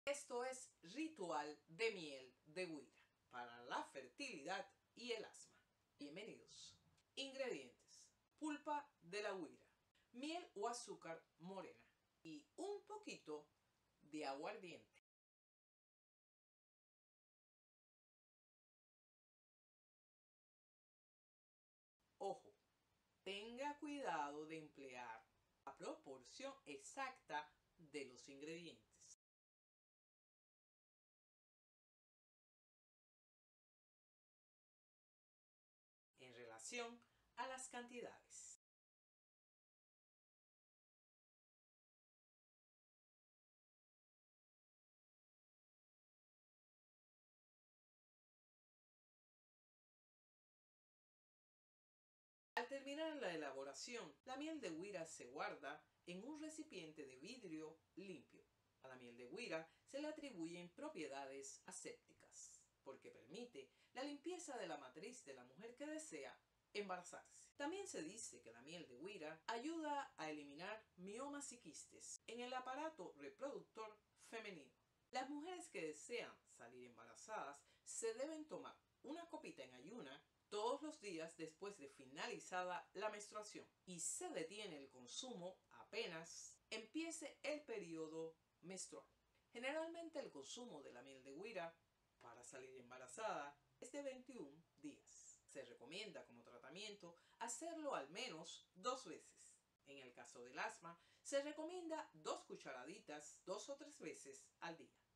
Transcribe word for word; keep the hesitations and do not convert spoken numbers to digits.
Esto es ritual de miel de güira para la fertilidad y el asma. Bienvenidos. Ingredientes: pulpa de la güira, miel o azúcar morena y un poquito de aguardiente. Ojo, tenga cuidado de emplear la proporción exacta de los ingredientes en relación a las cantidades. Al terminar la elaboración, la miel de güira se guarda en un recipiente de vidrio limpio. A la miel de güira se le atribuyen propiedades asépticas, porque permite la limpieza de la matriz de la mujer que desea embarazarse. También se dice que la miel de güira ayuda a eliminar miomas y quistes en el aparato reproductor femenino. Las mujeres que desean salir embarazadas se deben tomar una copita en ayuna todos los días después de finalizada la menstruación, y se detiene el consumo apenas empiece el periodo menstrual. Generalmente el consumo de la miel de güira para salir embarazada es de veintiún días. Se recomienda como tratamiento hacerlo al menos dos veces. En el caso del asma, se recomienda dos cucharaditas dos o tres veces al día.